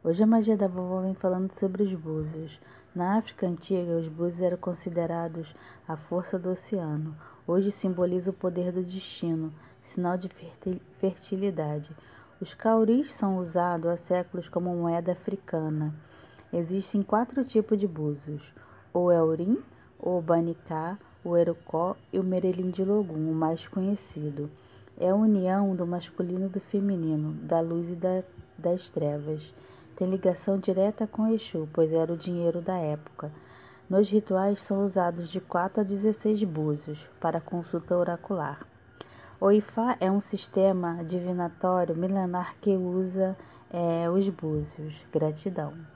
Hoje a magia da vovó vem falando sobre os búzios. Na África antiga, os búzios eram considerados a força do oceano. Hoje simboliza o poder do destino, sinal de fertilidade. Os cauris são usados há séculos como moeda africana. Existem 4 tipos de búzios: o Elrim, o Banicá, o Erocó e o Merelim de Logum, o mais conhecido. É a união do masculino e do feminino, da luz e das trevas. Tem ligação direta com Exu, pois era o dinheiro da época. Nos rituais são usados de 4 a 16 búzios para consulta oracular. O Ifá é um sistema divinatório milenar que usa os búzios. Gratidão.